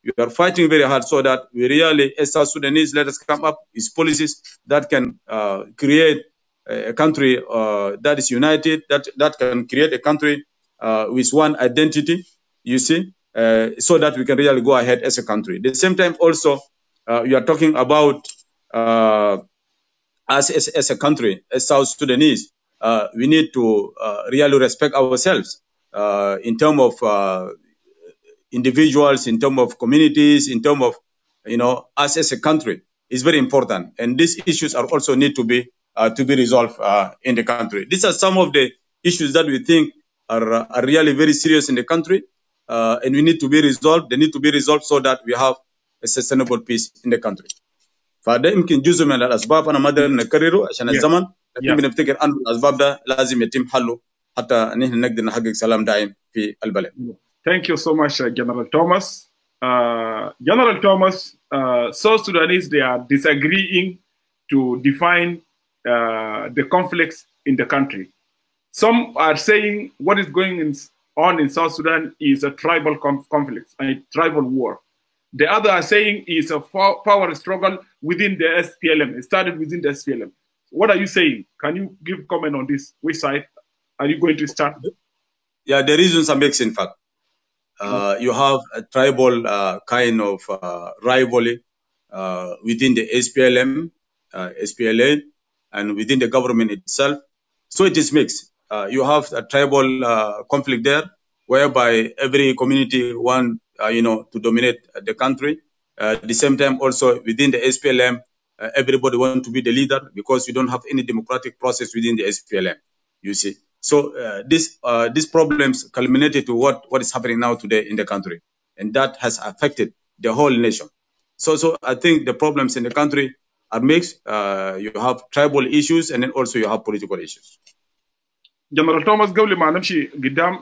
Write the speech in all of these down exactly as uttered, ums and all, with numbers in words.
We are fighting very hard so that we really, as South Sudanese, let us come up with policies that can uh, create a country uh, that is united, that, that can create a country uh, with one identity, you see, uh, so that we can really go ahead as a country. At the same time, also, uh, you are talking about uh, us as, as a country, as South Sudanese, uh, we need to uh, really respect ourselves uh, in terms of uh, individuals, in terms of communities, in terms of, you know, us as a country. Is very important. And these issues are also need to be uh, to be resolved uh, in the country. These are some of the issues that we think are, uh, are really very serious in the country, uh, and we need to be resolved. They need to be resolved so that we have a sustainable peace in the country. فده يمكن جزء من الأسباب أنا ما أقدر نكرره عشان الزمن، لكن بنفتكر أن الأسباب ده لازم يتم حله حتى نحن نقدر نحقق سلام دائم في البلد. Thank you so much, uh, General Thomas. Uh, General Thomas, uh, South Sudanese, they are disagreeing to define uh, the conflicts in the country. Some are saying what is going in, on in South Sudan is a tribal conflict, a tribal war. The other are saying is a power struggle within the S P L M. It started within the S P L M. What are you saying? Can you give comment on this? Which side are you going to start? Yeah, the reasons are mixed, in fact. Uh, you have a tribal uh, kind of uh, rivalry uh, within the S P L M, uh, S P L A, and within the government itself. So it is mixed. Uh, you have a tribal uh, conflict there, whereby every community want, uh, you know, to dominate the country. Uh, at the same time, also within the S P L M, uh, everybody want to be the leader because you don't have any democratic process within the S P L M. You see. So uh, this, uh, these problems culminated to what, what is happening now today in the country. And that has affected the whole nation. So, so I think the problems in the country are mixed. Uh, you have tribal issues and then also you have political issues. General Thomas, قبل ما نمشي قدام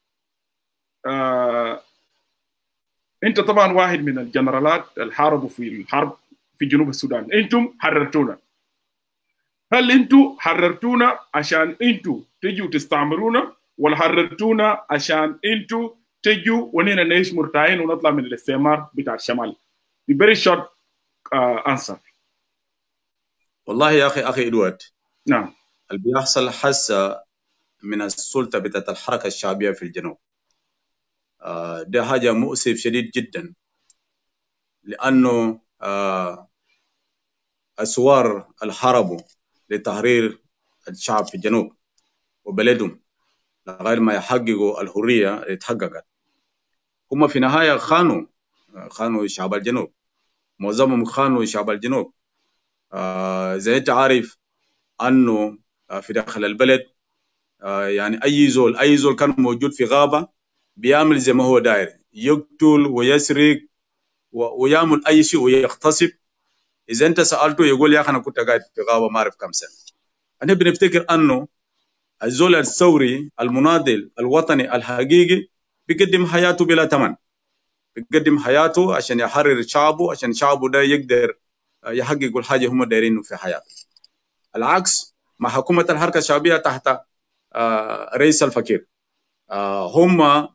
آه، انت طبعا واحد من الجنرالات اللي حاربوا في الحرب في جنوب السودان. انتم حررتونا. هل انتوا حررتونا عشان انتوا تجوا تستعمرونا ولا حررتونا عشان انتوا تجوا ونحن نعيش مرتاحين ونطلع من الاستعمار بتاع الشمال؟ The very short uh, answer. والله يا اخي اخي ادوارد، نعم، اللي بيحصل حسه من السلطه بتاعت الحركه الشعبيه في الجنوب آه ده حاجه مؤسف شديد جدا، لانه آه اسوار الحرب لتحرير الشعب في الجنوب وبلدهم لغاية ما يحققوا الحرية اللي اتحققت. هم في النهاية خانوا خانوا شعب الجنوب، معظمهم خانوا شعب الجنوب. آه زي انت عارف انه آه في داخل البلد آه يعني اي زول اي زول كان موجود في غابة بيعمل زي ما هو داير، يقتل ويسرق ويعمل اي شيء ويغتصب. اذا انت سألته يقول يا اخي انا كنت قاعد في غابة ما اعرف كم سنة. انا بنفتكر انه الزول الثوري المناضل الوطني الحقيقي بيقدم حياته بلا ثمن، بيقدم حياته عشان يحرر شعبه، عشان شعبه ده يقدر يحقق الحاجة هم دايرينه في حياته. العكس مع حكومة الحركة الشعبية تحت رئيس الفقير، هم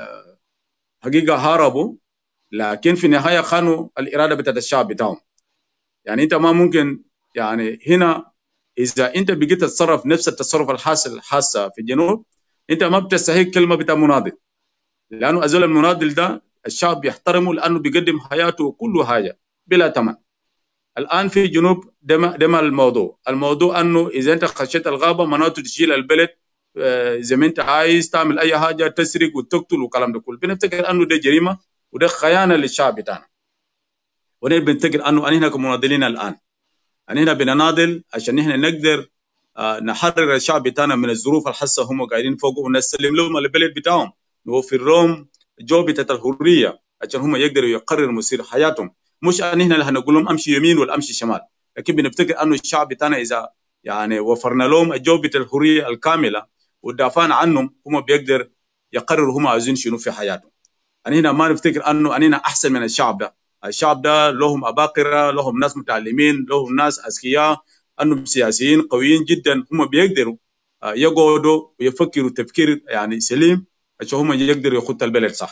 حقيقة هاربوا، لكن في النهاية خانوا الإرادة بتاعت الشعب بتاعهم. يعني أنت ما ممكن يعني هنا إذا أنت بقيت تتصرف نفس التصرف الحاصل حاسة في الجنوب، أنت ما بتستحق كلمة بتاع مناضل، لأنه أزول المناضل ده الشعب يحترمه لأنه بيقدم حياته وكل حاجة بلا ثمن. الآن في الجنوب ده ما الموضوع، الموضوع أنه إذا أنت خشيت الغابة مناطق تشيل البلد زي ما أنت عايز تعمل أي حاجة، تسرق وتقتل وكلام ده كله. بنفتكر أنه ده جريمة وده خيانة للشعب بتاعنا، ونحن بنفتكر أنه أننا كمناضلين الآن أننا بنناضل عشان نحن نقدر آه نحرر الشعب بتاعنا من الظروف الحسة هم قاعدين فوقه، ونسلم لهم البلد بتاعهم، نوفر لهم جو بتاعت الحرية عشان هم يقدروا يقرروا مصير حياتهم. مش أننا اللي هنقول لهم أمشي يمين ولا أمشي شمال، لكن بنفتكر أنه الشعب بتاعنا إذا يعني وفرنا لهم الجو بتاعت الحرية الكاملة ودافعنا عنهم، هم بيقدر يقرروا هم عايزين شنو في حياتهم. أننا ما نفتكر أنه أننا أحسن من الشعب ده. الشعب ده لهم أباقرة، لهم ناس متعلمين، لهم ناس أذكياء، أنهم سياسيين قويين جدا، هم بيقدروا يقعدوا ويفكروا تفكير يعني سليم عشان هم يقدروا يخطوا البلد صح.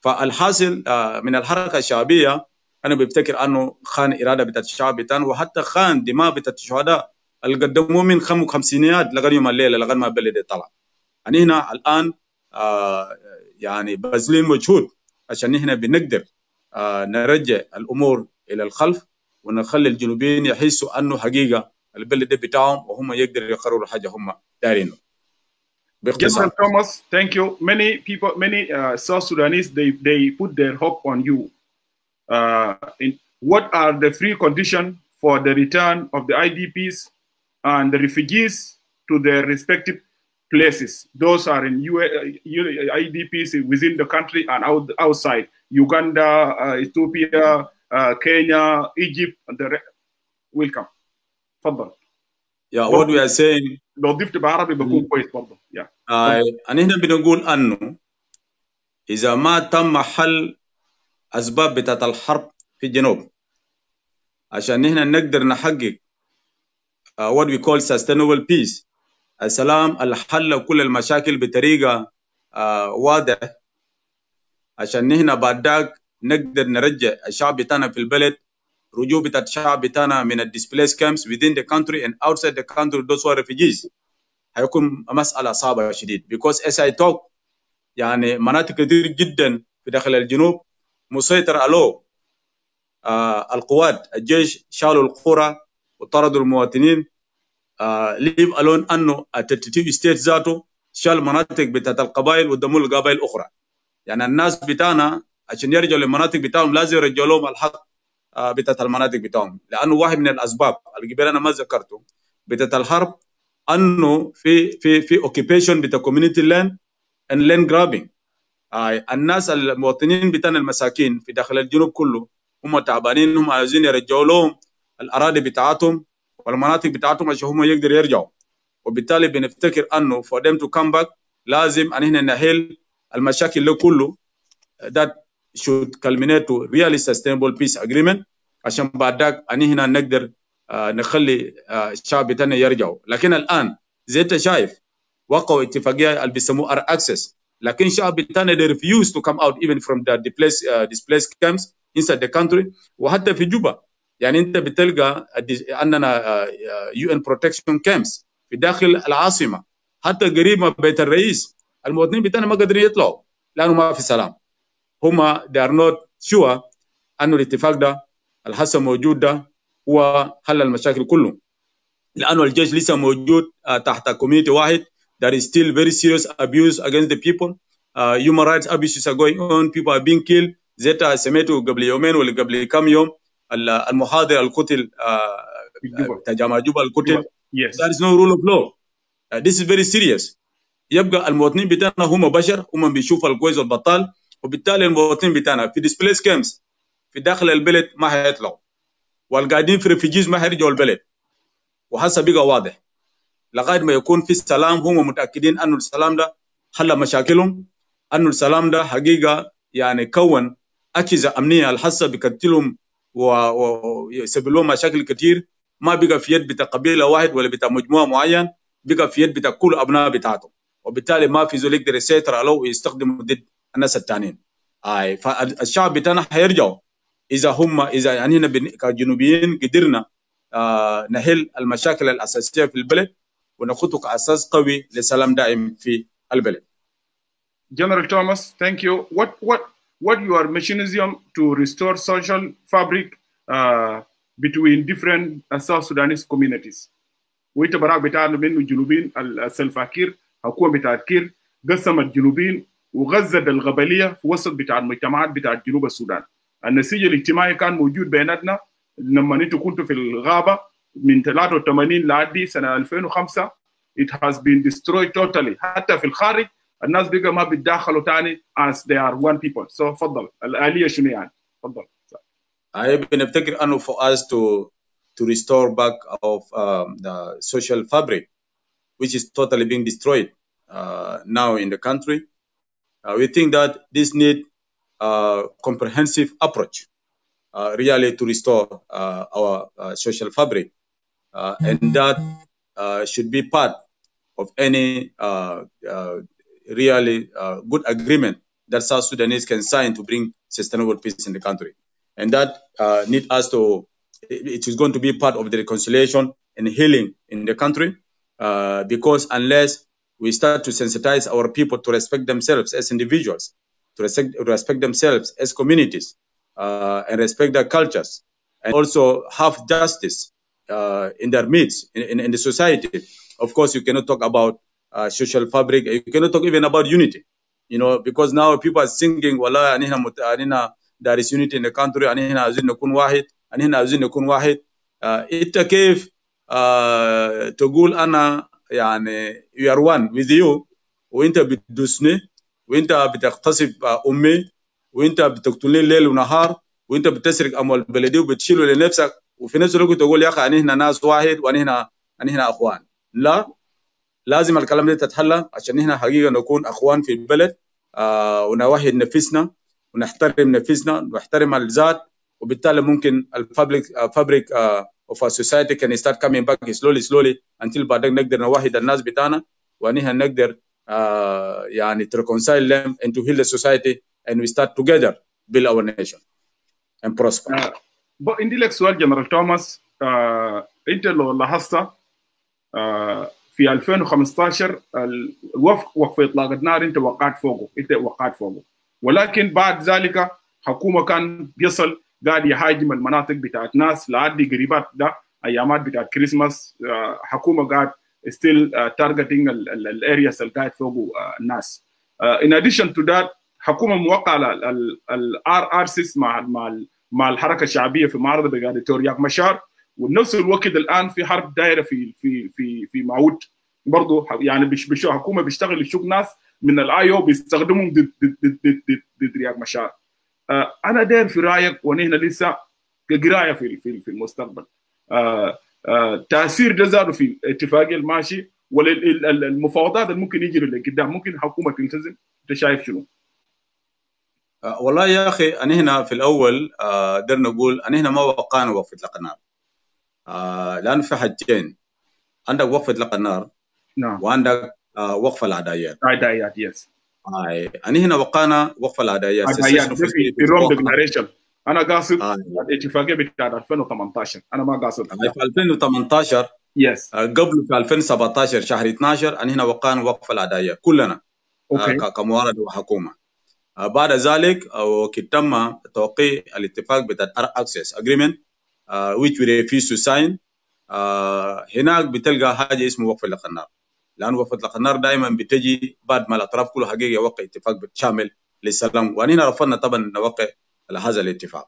فالحاصل من الحركه الشعبيه انا بفتكر انه خان اراده بتاعت الشعب بتاعنا، وحتى خان دماء بتاعت الشهداء اللي قدموه من خم خمسينيات لغايه يوم الليله لغايه ما البلد طلع. يعني هنا الان آه يعني باذلين مجهود عشان هنا بنقدر آه نرجع الامور الى الخلف، ونخلي الجنوبيين يحسوا انه حقيقه البلد ده بتاعهم وهم يقدروا يقرروا حاجه هم دايرينه. General Thomas, thank you. Many people, many uh, South Sudanese, they, they put their hope on you. Uh, in, what are the free conditions for the return of the I D Ps and the refugees to their respective places? Those are in U A, I D Ps within the country and out, outside. Uganda, uh, Ethiopia, uh, Kenya, Egypt. And the welcome. Fadal. Yeah, what we are saying لو ضفت بعربي بكون كويس برضه. Yeah. آه أنا بنقول أنه إذا ما تم حل أسباب بتاعت الحرب في الجنوب عشان نحن نقدر نحقق uh, what we call sustainable peace، السلام الحل كل المشاكل بطريقة uh, واضح، عشان نحن بعد ذاك نقدر نرجع الشعب بتاعنا في البلد، رجوع بتاع الشعب بتاعنا من ال displaced camps within the country and outside the country those who are refugees، هيكون مسألة صعبة شديد. because as I talk يعني مناطق كثير جدا في داخل الجنوب مسيطر عليه آه القوات، الجيش شالوا القرى وطردوا المواطنين، آه leave alone انه الترتيب ستيت ذاته شال مناطق بتاعت القبائل ودموا القبائل الاخرى. يعني الناس بتاعنا عشان يرجعوا للمناطق بتاعهم لازم يرجعوا لهم الحق آه بتاعت المناطق بتاعهم، لانه واحد من الاسباب اللي قبل انا ما ذكرته بتاعت الحرب انه في في في اوكيبيشن بتاع كوميونتي لاند and land grabbing. آه الناس المواطنين بتاعنا المساكين في داخل الجنوب كله هم تعبانين، هم عايزين يرجعوا لهم الاراضي بتاعتهم والمناطق بتاعتهم عشان هم يقدروا يرجعوا، وبالتالي بنفتكر انه for them to come back لازم ان احنا نحل المشاكل ده كله that should culminate to really sustainable peace agreement، عشان بعد ذاك ان احنا نقدر آه نخلي آه الشعب بتاعنا يرجعوا. لكن الان زي انت شايف وقعوا اتفاقيه اللي بيسموه ار اكسس، لكن الشعب بتاعنا they refuse to come out even from the displaced uh, displaced camps inside the country. وحتى في جوبا يعني انت بتلقى عندنا يو ان بروتكشن كامبس في داخل العاصمه، حتى قريب من بيت الرئيس المواطنين بتاعنا ما قادرين يطلعوا لانه ما في سلام. هم they are not sure انه الاتفاق ده الحسن موجود ده هو حل المشاكل كله، لانه الجيش لسه موجود uh, تحت كوميونتي واحد. There is still very serious abuse against the people. Uh, human rights abuses are going on. People are being killed. زيتا سمعته قبل يومين ولا قبل كم يوم المحاضر القتل تجمع جوبا القتل. Yes. There is no rule of law. Uh, this is very serious. يبقى المواطنين بتاعنا هم بشر، هم بيشوفوا الكويس والبطال، وبالتالي المواطنين بتاعنا في displaced camps في داخل البلد ما هيطلعوا، والقاعدين في ريفيجيز ما هيرجعوا البلد. وحسب بقى واضح لغايه ما يكون في السلام، هم متاكدين انه السلام ده حل مشاكلهم، انه السلام ده حقيقه يعني كون اجهزه امنيه الحاسه بكتلهم ويسبب لهم مشاكل كثير، ما بقى في يد بتاع قبيله واحد ولا بتاع مجموعه معين، بقى في يد بتاع كل ابناء بتاعته، وبالتالي ما في زول يقدر يسيطر عليه ويستخدمه ضد الناس الثانيين. اي فالشعب بتاعنا حيرجعوا اذا هم اذا يعني هنا كجنوبيين قدرنا آه نحل المشاكل الاساسيه في البلد ونخطو كاساس قوي لسلام دائم في البلد. General Thomas, thank you. What what what your mechanism to restore social fabric uh, between different uh, South Sudanese communities? وانت براك بتاعنا من الجنوبين السلفاكير حكومه بتاعت كير قسم الجنوبين وغزت الغبليه في وسط بتاع المجتمعات بتاعت جنوب السودان. النسيج الاجتماعي كان موجود بيناتنا لما انتوا كنتوا في الغابه من ثلاثة وثمانين لعدي سنه ألفين وخمسة. It has been destroyed totally. حتى في الخارج الناس بقى ما بيتداخلوا تاني as they are one people. So تفضل الآلية شنو يعني؟ تفضل. I بنفتكر انه for us to to restore back of um, the social fabric which is totally being destroyed uh, now in the country. Uh, we think that this need a comprehensive approach uh, really to restore uh, our uh, social fabric, uh, and that uh, should be part of any uh, uh, really uh, good agreement that South Sudanese can sign to bring sustainable peace in the country. And that uh, need us to, it is going to be part of the reconciliation and healing in the country, uh, because unless we start to sensitize our people to respect themselves as individuals, to respect, respect themselves as communities, uh, and respect their cultures, and also have justice uh, in their midst, in, in, in the society, of course, you cannot talk about uh, social fabric, you cannot talk even about unity, you know, because now people are singing, Wallah, anina, anina, there is unity in the country, anina azin nakun wahid, anina azin nakun wahid. Itta كيف تقول أنا يعني you are one with you وأنت بتدوسني وأنت بتغتصب أمي وأنت بتقتلني ليل ونهار وأنت بتسرق أموال البلدية وبتشيله لنفسك وفي نفس الوقت تقول يا أخي أننا ناس واحد وأننا أننا أخوان. لا، لازم الكلام ده تتحلى عشان نحن حقيقة نكون أخوان في البلد، آه ونوحد نفسنا ونحترم نفسنا ونحترم الذات، وبالتالي ممكن الفابريك فابريك of a society can start coming back slowly slowly until بعدين نقدر نوحد الناس بتاعنا ونحن نقدر آه يعني to reconcile them and to heal the society and we start together build our nation and prosper. uh, عندي لك سؤال جنرال توماس. uh, انت لو لاحظت uh, في ألفين وخمسطاشر الوقف وقف اطلاق النار انت وقعت فوقه انت وقعت فوقه ولكن بعد ذلك حكومه كان بيصل قاعد يهاجم المناطق بتاعت ناس لعدي قريبات ده ايامات بتاعت كريسماس. حكومه قاعد still targeting الارياس اللي قاعد فوقه الناس. in addition to that حكومه موقعه الار ار سيس مع مع مع الحركه الشعبيه في معارضه بقياده رياض مشار، ونفس الوقت الان في حرب دايره في في في في معود برضه، يعني بش حكومه بيشتغل يشوف ناس من الايو بيستخدمهم ضد ضد ضد ضد رياض مشار. آه انا داير في رايك ونحن لسه كقرايه في في في المستقبل، آه آه تاثير ده زاد في اتفاقيه الماشي والمفاوضات اللي ممكن يجري لقدام، ممكن الحكومه تلتزم؟ انت شايف شنو؟ آه والله يا اخي انا هنا في الاول آه قدرنا نقول انا هنا ما وقعنا وقف اطلاق النار، آه لأن في حاجتين، عندك وقف إطلاق النار نعم وعندك آه وقف العدايات. عدايات يس. آه أنا هنا وقعنا وقف العدايات. عدايات في, في روم ديكلاريشن. أنا قاصد آه. الاتفاقية بتاعت ألفين وثمانطاشر، أنا ما قاصد آه في ألفين وثمانطاشر يس. آه قبل في ألفين وسبعطاشر شهر اثناشر أنا هنا وقعنا وقف العدايات كلنا أوكي. آه كموارد وحكومة. آه بعد ذلك آه تم توقيع الاتفاق بتاع access agreement uh, which we refuse to sign. آه هناك بتلقى حاجه اسمه وقف اطلاق النار، لانه وقف اطلاق النار دائما بتجي بعد ما الاطراف كلها حقيقه يوقع اتفاق شامل للسلام، واننا رفضنا طبعا نوقع هذا الاتفاق.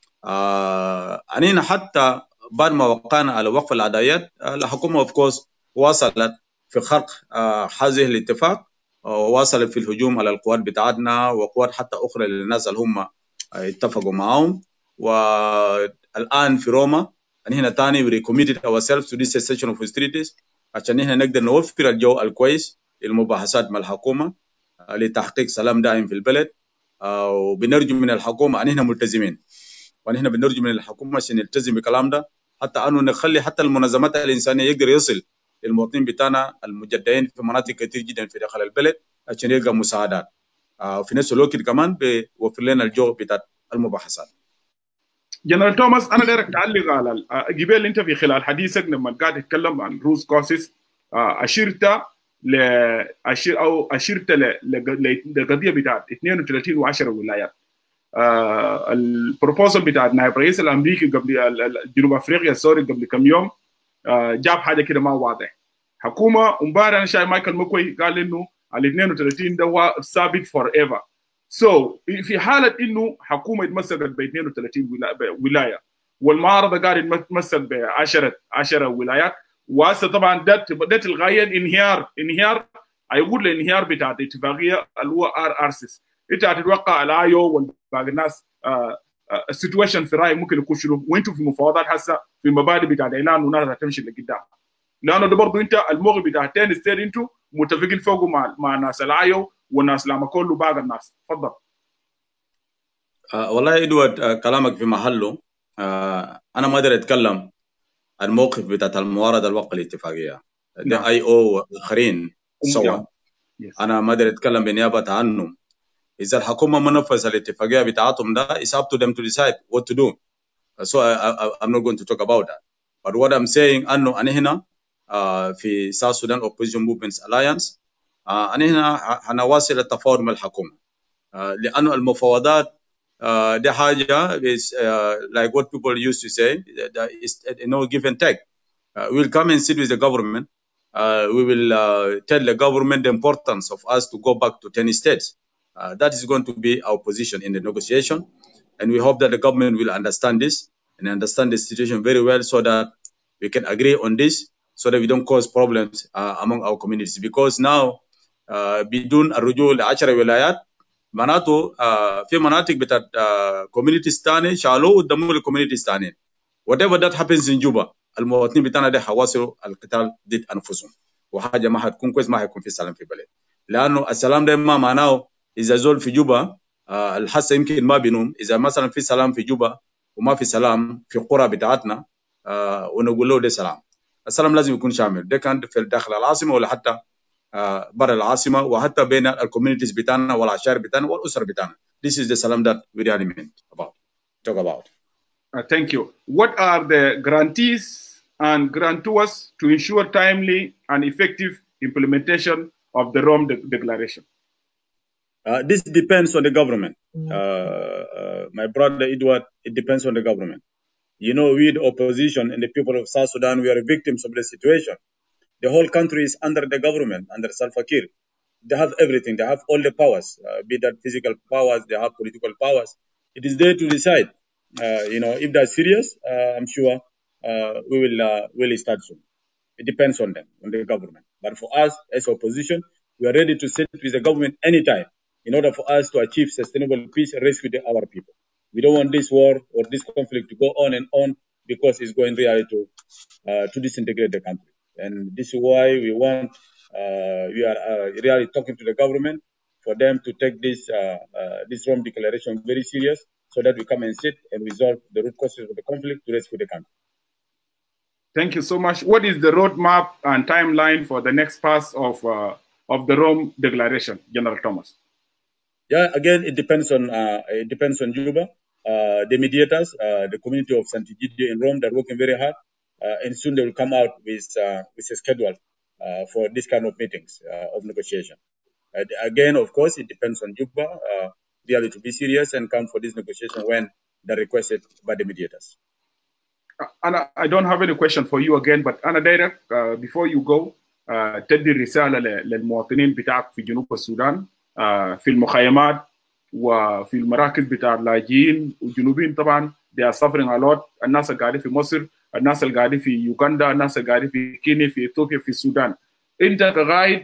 آه اننا حتى بعد ما وقعنا على وقف العدايات آه الحكومه اوف كورس واصلت في خرق آه هذه الاتفاق، وواصلت في الهجوم على القوات بتاعتنا وقوات حتى اخرى للناس اللي هم اتفقوا معهم. والان في روما هنا ثاني we recommitted ourselves to this cessation of hostilities عشان هنا نقدر نوفر الجو الكويس للمباحثات مع الحكومه لتحقيق سلام دائم في البلد. وبنرجو من الحكومه ان هنا ملتزمين، وان هنا بنرجو من الحكومه عشان يلتزم بالكلام ده، حتى انه نخلي حتى المنظمات الانسانيه يقدر يصل للمواطنين بتاعنا المجدعين في مناطق كثير جدا في داخل البلد عشان يلقى مساعدات. وفي نفس الوقت كمان بيوفر لنا الجو بتاع المباحثات. جنرال توماس، انا دايرك تعلق على قبل انت في خلال حديثك لما قاعد تتكلم عن روز كوسيس اشرت ل اشير او اشرت لقضيه بتاعت اثنين وثلاثين وعشرة ولايات. البروبوزل بتاعت نائب الرئيس الامريكي قبل جنوب افريقيا سوري قبل كم يوم جاب حاجه كده ما واضح. حكومه امبارح انا شايف مايكل مكوي قال انه ال اثنين وثلاثين ده ثابت فور ايفر. سو so, في حاله انه حكومه يتمسك ب اثنين وثلاثين ولايه والمعارضه قاعد يتمسك ب عشرة عشرة ولايات، وهسه طبعا ده ده الغايه انهيار انهيار هيقول الانهيار بتاع الاتفاقيه اللي هو ار ار سيس. انت هتتوقع الايو وباقي الناس السيتويشن في رايك ممكن يكون شنو؟ وانتم في مفاوضات هسه في المبادئ بتاع الاعلان وناس هتمشي لقدام، لانه ده برضه انت الموضوع بتاع تاني ستيت انتم متفقين فوقه مع مع ناس الايو والناس لما كله باقي الناس. تفضل. آه والله ادوارد آه كلامك في محله. آه انا ما اقدر اتكلم عن الموقف بتاع الموارده الوقف الاتفاقيه ده نعم. اي او واخرين سوا. انا ما اقدر اتكلم بنيابه عنهم. إذا الحكومة ما نفذ الاتفاقية بتاعتهم ده it's up to them to decide what to do. So I, I, I'm not going to talk about that. But what I'm saying أنه أنا هنا uh, في South Sudan Opposition Movements Alliance uh, أنا هنا هنواصل التفاوض مع الحكومة uh, لأنه المفاوضات uh, دي حاجة is uh, like what people used to say that is you know give and take. Uh, we'll come and sit with the government. Uh, we will uh, tell the government the importance of us to go back to ten states. Uh, that is going to be our position in the negotiation. And we hope that the government will understand this and understand the situation very well so that we can agree on this so that we don't cause problems uh, among our communities. Because now, بدون الرجوع لعشرة ولايات معناته في مناطق بتاعت communities تاني شالوه ودموا للcommunities تاني. Whatever that happens in Juba, المواطنين بتاعنا ده حواصلوا القتال ضد أنفسهم. وحاجة ما حتكون كويس، ما حيكون في سلام في البلد. لأنه السلام ده ما معناه إذا زول في جوبا آه الحاسة يمكن ما بينهم. إذا مثلا في سلام في جوبا وما في سلام في القرى بتاعتنا آه ونقول له ده سلام. السلام لازم يكون شامل. ده كان في داخل العاصمة ولا حتى آه برا العاصمة وحتى بين الكوميونيتيز بتاعنا والعشائر بتاعنا والأسر بتاعنا. This is the salam that we really meant about. Talk about. Uh, thank you. What are the guarantees and guarantors to ensure timely and effective implementation of the Rome de Declaration? Uh, this depends on the government. Uh, uh, my brother Edward, it depends on the government. You know, we the opposition and the people of South Sudan, we are victims of the situation. The whole country is under the government, under Salva Kiir. They have everything. They have all the powers, uh, be that physical powers, they have political powers. It is there to decide. Uh, you know, if they're serious, uh, I'm sure uh, we will uh, will start soon. It depends on them, on the government. But for us, as opposition, we are ready to sit with the government anytime in order for us to achieve sustainable peace and rescue our people. We don't want this war or this conflict to go on and on because it's going really to uh, to disintegrate the country. And this is why we want, uh, we are uh, really talking to the government for them to take this uh, uh, this Rome Declaration very serious, so that we come and sit and resolve the root causes of the conflict to rescue the country. Thank you so much. What is the roadmap and timeline for the next pass of uh, of the Rome Declaration, General Thomas? Yeah, again, it depends on uh, it depends on Juba, uh, the mediators, uh, the community of Sant'Egidio in Rome. They're working very hard, uh, and soon they will come out with uh, with a schedule uh, for this kind of meetings uh, of negotiation. Uh, again, of course, it depends on Juba. Uh, really to be serious and come for this negotiation when they're requested by the mediators. Anna, I don't have any question for you again, but Anna Daira, uh, before you go, تدي رسالة للمواطنين بتاعك في جنوب السودان في المخيمات وفي المراكز بتاع اللاجئين والجنوبيين طبعا they are suffering a lot. الناس اللي قاعدين في مصر، الناس اللي قاعدين في يوغندا، الناس اللي قاعدين في كينيا، في اثيوبيا، في السودان. انت كقائد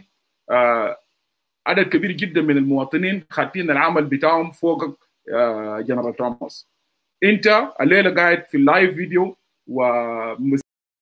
عدد كبير جدا من المواطنين خاطين العمل بتاعهم فوق جنرال توماس. انت الليله قاعد في اللايف فيديو و